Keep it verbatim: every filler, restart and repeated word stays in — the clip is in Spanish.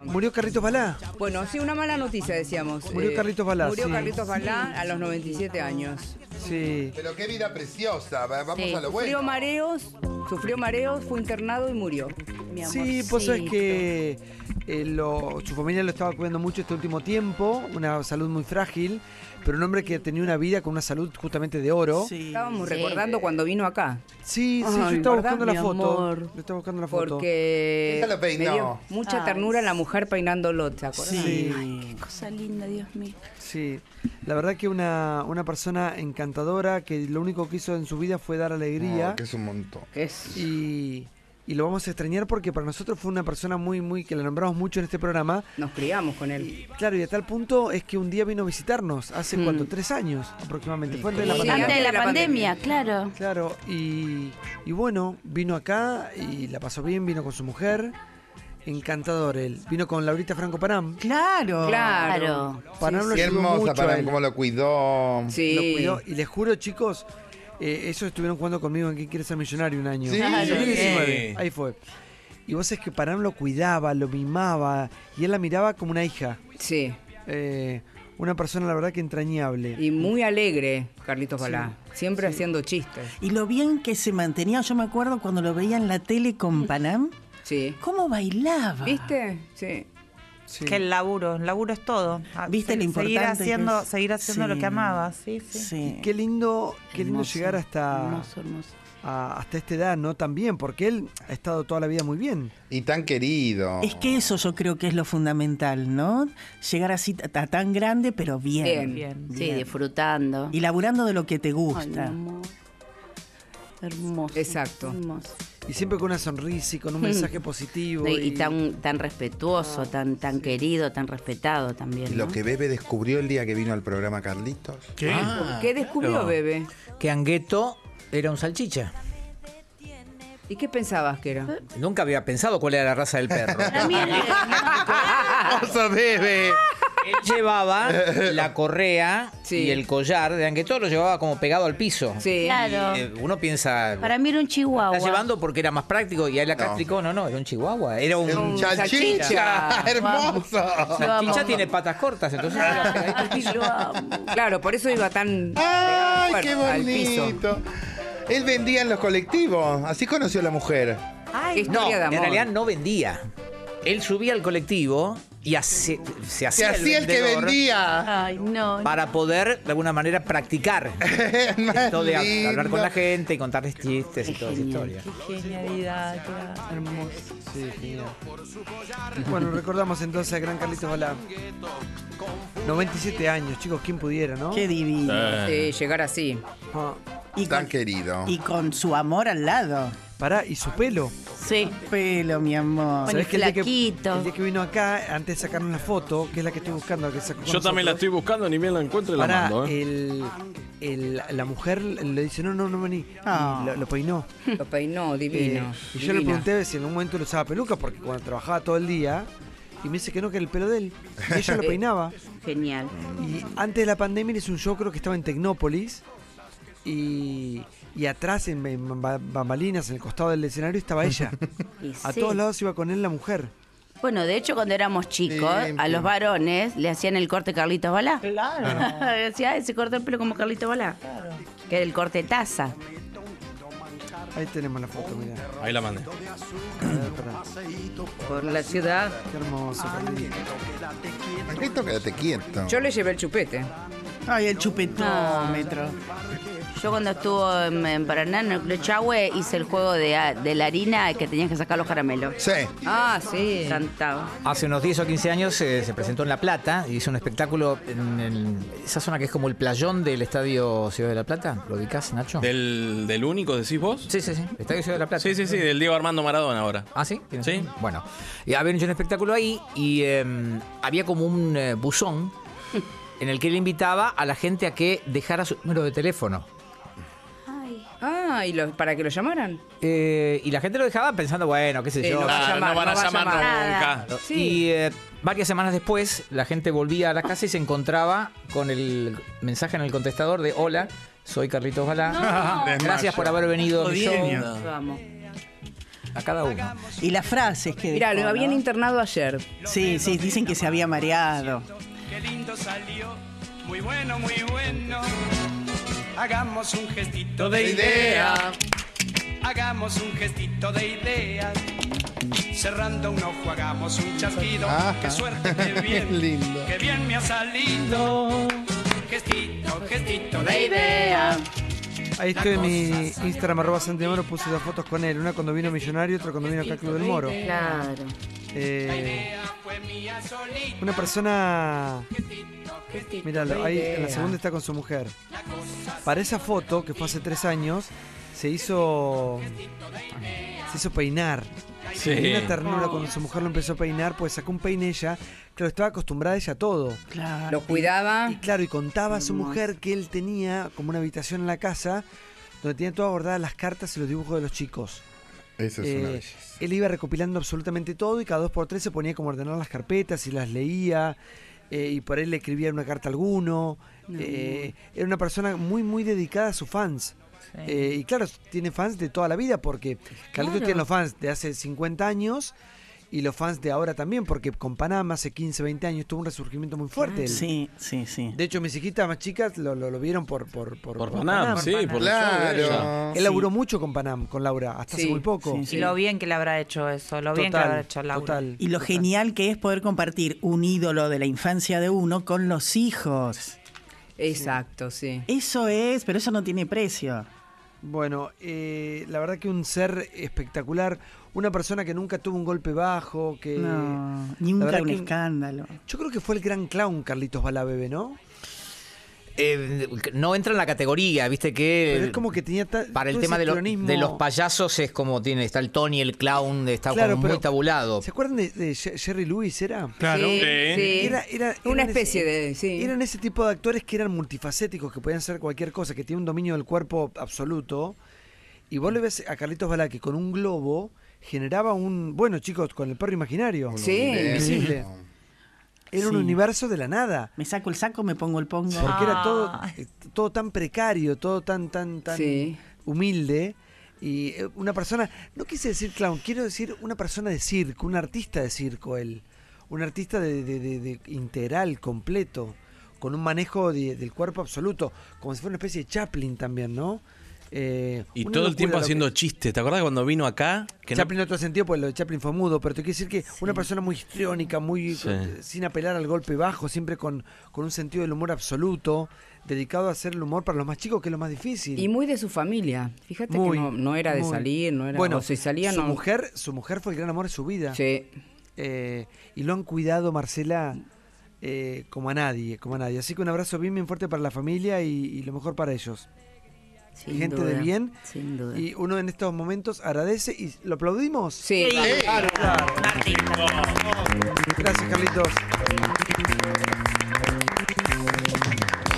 ¿Murió Carlitos Balá? Bueno, sí, una mala noticia decíamos. Murió Eh, Carlitos Balá, Murió sí. Carlitos Balá a los noventa y siete años. Sí. Pero qué vida preciosa, va- vamos Sí, a lo bueno. Sufrió mareos, sufrió mareos, fue internado y murió. Mi Sí, vos sabés que eh, lo- su familia lo estaba cuidando mucho este último tiempo, una salud muy frágil, pero un hombre que tenía una vida con una salud justamente de oro. Sí. Estábamos Sí. recordando cuando vino acá. Sí, sí, Ay, yo estaba ¿verdad, buscando la mi foto. amor? Yo estaba buscando la foto. Porque Ella lo peinó. me dio mucha Ay, ternura la mujer peinándolo, ¿te acordás? Sí. Qué cosa linda, Dios mío. Sí, la verdad que una, una persona encantadora que lo único que hizo en su vida fue dar alegría. No, que es un montón. Es y, y lo vamos a extrañar porque para nosotros fue una persona muy, muy, que la nombramos mucho en este programa. Nos criamos con él. Y, claro, y a tal punto es que un día vino a visitarnos, hace Mm. cuánto, tres años aproximadamente, fue antes de la Sí, pandemia. Antes de la, de la pandemia, pandemia. claro. Claro, y, y bueno, vino acá y la pasó bien, vino con su mujer, encantador él. Vino con Laurita Franco Panam. Claro. Claro. Panam lo Qué ayudó hermosa mucho a para él. cómo lo cuidó. Sí. Lo cuidó, y les juro, chicos, eh, eso estuvieron jugando conmigo en ¿Quién quiere ser millonario? Un año. Sí. Claro. dos mil diecinueve, Sí. ahí fue. Y vos es que Panam lo cuidaba, lo mimaba, y él la miraba como una hija. Sí. Eh, una persona, la verdad, que entrañable. Y muy alegre, Carlitos Balá. Siempre haciendo chistes. Y lo bien que se mantenía, yo me acuerdo cuando lo veía en la tele con Panam, Sí. cómo bailaba. ¿Viste? Sí. Sí. Que el laburo, el laburo es todo. Ah, ¿Viste se- lo seguir importante que haciendo, es? seguir haciendo lo Sí. que amaba, sí, sí. Sí. Qué lindo, qué lindo Hermoso, llegar hasta, Hermoso, hermoso. a- hasta esta edad, ¿no? También, porque él ha estado toda la vida muy bien. Y tan querido. Es que eso yo creo que es lo fundamental, ¿no? Llegar así a a tan grande, pero bien. Bien. Bien. Sí, Bien. disfrutando. Y laburando de lo que te Ay, mi gusta. amor. Hermoso. Exacto. Hermoso. Y siempre con una sonrisa y con un Mm. mensaje positivo. Y, y tan, tan respetuoso, tan, tan querido, tan respetado también. Y lo ¿no? que Bebe descubrió el día que vino al programa Carlitos. ¿Qué? ¿Qué descubrió, claro. Bebe? Que Angueto era un salchicha. ¿Y qué pensabas que era? Nunca había pensado cuál era la raza del perro. Para mí era- ¡Hermoso, Bebe! Él llevaba la correa Sí. y el collar de Angueto, lo llevaba como pegado al piso. Sí. Claro. Eh, uno piensa, Para mí era un chihuahua. está llevando porque era más práctico, y ahí la No. ¡Un Un salchicha! salchicha. ¡Hermoso! Lo salchicha amo. tiene patas cortas, entonces era pegadito al piso. Lo amo. Claro, por eso iba tan ¡Ay, pegado qué al- al piso. bonito! Él vendía en los colectivos. Así conoció a la mujer. Qué No, historia de amor. en realidad no vendía. Él subía al colectivo y hace- se Se hacía hacía el que vendedor vendía. Ay, no. para poder de alguna manera practicar Más esto de lindo. hablar con la gente y contarles chistes y Qué toda esa genial. historia. Qué genialidad, claro. Hermoso. Sí, genial. Bueno, recordamos entonces al gran Carlitos Balá. noventa y siete años, chicos, quién pudiera, ¿no? Qué divino. Sí, llegar así. Ah, Y Tan con, querido. y con su amor al lado. pará, y su pelo. Sí. Pelo, mi amor. Bueno, ¿Sabés que el día que, flaquito. el día que vino acá, antes de sacarnos la foto, que es la que estoy buscando, la que sacó con Yo también la nosotros, estoy buscando, ni bien la encuentro y la pará, mando. ¿eh? el, el- la mujer le dice, no, no, no vení. Ah. Y lo, lo peinó. Lo peinó, divino. Eh, y yo le divina. pregunté si en un momento le usaba peluca, porque cuando trabajaba todo el día, y me dice que no, que era el pelo de él. Y ella lo peinaba. Genial. Y antes de la pandemia hizo un show, creo que estaba en Tecnópolis. Y, y atrás, en, en ba- bambalinas, en el costado del escenario, estaba ella. Y A sí. todos lados iba con él la mujer. Bueno, de hecho, cuando éramos chicos, Sí, a los sí. varones le hacían el corte Carlitos Balá. Claro. Decía, "Ay, se cortó el pelo como Carlitos Balá. Que era el corte taza. Ahí tenemos la foto, mirá. Ahí la mandé. A ver, pará. Por la ciudad. Qué hermoso, Carlitos. Esto quédate quieto. Yo le llevé el chupete. Ay, el chupetómetro. Yo cuando estuvo en, en Paraná, en el Club Chahue, hice el juego de, a- de la harina que tenías que sacar los caramelos. Sí. Ah, sí. Cantaba. Hace unos diez o quince años eh, se presentó en La Plata y hizo un espectáculo en el- esa zona que es como el playón del Estadio Ciudad de La Plata. ¿Lo ubicás, Nacho? ¿Del, del único decís vos? Sí, sí, sí. Estadio Ciudad de La Plata. Sí, sí, sí, del Diego Armando Maradona ahora. ¿Ah, sí? Sí. Bueno, y habían hecho un espectáculo ahí y eh, había como un eh, buzón en el que él invitaba a la gente a que dejara su número de teléfono. Ay. Ah, ¿y lo- para que lo llamaran? Eh, y la gente lo dejaba pensando, bueno, qué sé Sí, yo. no va a Claro, llamar, no van a no va a llamar llamar. nunca. Sí. Y eh, varias semanas después, la gente volvía a la casa y se encontraba con el mensaje en el contestador de hola, soy Carlitos Balá. Gracias por haber venido a mi show. Genio. Vamos. A cada uno. Y las frases que Mirá, dejó, lo habían ¿no? internado ayer. Sí, sí, dicen que se había mareado. Qué lindo salió, muy bueno, muy bueno. Hagamos un gestito de idea. Hagamos un gestito de ideas. Cerrando un ojo, hagamos un chasquido. Ajá. Qué suerte, qué bien, Lindo. qué bien me ha salido. Gestito, gestito de idea. Ahí estoy en mi Instagram, arroba Santi Moro, puse dos fotos con él. Una cuando vino Millonario, otra cuando vino acá a Club del Moro. Claro. Eh, una persona... Míralo, ahí en la segunda está con su mujer. Para esa foto, que fue hace tres años, se hizo... Se hizo peinar. Sí. Y una ternura cuando su mujer lo empezó a peinar, pues sacó un peine ella. Claro, estaba acostumbrada ella a todo. Claro. Lo cuidaba. Y claro, y contaba a su Hermoso. mujer que él tenía como una habitación en la casa donde tenía todas bordadas las cartas y los dibujos de los chicos. Eso es una Eh, belleza. él iba recopilando absolutamente todo y cada dos por tres se ponía como a ordenar las carpetas y las leía. Eh, y por ahí le escribía una carta a alguno. Eh, era una persona muy, muy dedicada a sus fans. Sí. Eh, y claro, tiene fans de toda la vida porque Carlitos Claro. tiene los fans de hace cincuenta años y los fans de ahora también, porque con Panamá hace quince, veinte años tuvo un resurgimiento muy fuerte. él. Sí, sí, sí. De hecho, mis hijitas más chicas lo, lo, lo vieron por, por, por, Por por Panam, sí, por el show de ella. Claro. Él laburó mucho con Panam, con Laura, hasta hace Sí, muy poco. sí, Y lo bien que le habrá hecho eso, lo bien que le habrá hecho Laura. Total. Y lo total. genial que es poder compartir un ídolo de la infancia de uno con los hijos. Exacto, sí. Eso es, pero eso no tiene precio. Bueno, eh, la verdad que un ser espectacular, una persona que nunca tuvo un golpe bajo, que... No, la nunca verdad un que- escándalo. Yo creo que fue el gran clown Carlitos Balá, bebé, ¿no? Eh, no entra en la categoría, viste que... Pero es como que tenía ta- Para el todo tema ese de, lo- cronismo. de los payasos es como tiene, está el Tony, el clown, está Claro, como muy pero- tabulado. ¿Se acuerdan de, de Ye- Jerry Lewis, era? Claro. Sí, sí. Era, era- Una eran especie ese- de. Sí. Eran ese tipo de actores que eran multifacéticos, que podían hacer cualquier cosa, que tienen un dominio del cuerpo absoluto. Y vos le ves a Carlitos Balá que con un globo generaba un... Bueno, chicos, con el perro imaginario. Sí. Invisible. Era un Sí. universo de la nada. Me saco el saco, me pongo el pongo. Porque era todo, Ay. eh, todo tan precario, todo tan, tan, tan Sí. humilde. Y eh, una persona, no quise decir clown, quiero decir una persona de circo, un artista de circo él. Un artista de, de- de- de integral, completo, con un manejo de- del cuerpo absoluto, como si fuera una especie de Chaplin también, ¿no? Eh, Y una todo el locura tiempo lo que- haciendo chistes. ¿Te acordás cuando vino acá? Que no- Chaplin en otro sentido, pues lo de Chaplin fue mudo, pero te quiero decir que una persona muy histriónica, muy Sí. con- sin apelar al golpe bajo, siempre con, con un sentido del humor absoluto, dedicado a hacer el humor para los más chicos, que es lo más difícil. Y muy de su familia. Fíjate Muy, que no, no era de muy. salir, no era. Bueno, o si salía, su no. mujer, su mujer fue el gran amor de su vida. Sí. Eh, y lo han cuidado, Marcela, eh, como a nadie, como a nadie. Así que un abrazo bien, bien fuerte para la familia y, y lo mejor para ellos. Sin Gente duda, de bien. Sin duda. Y uno en estos momentos agradece y lo aplaudimos. Sí. Claro, claro. Gracias, Carlitos.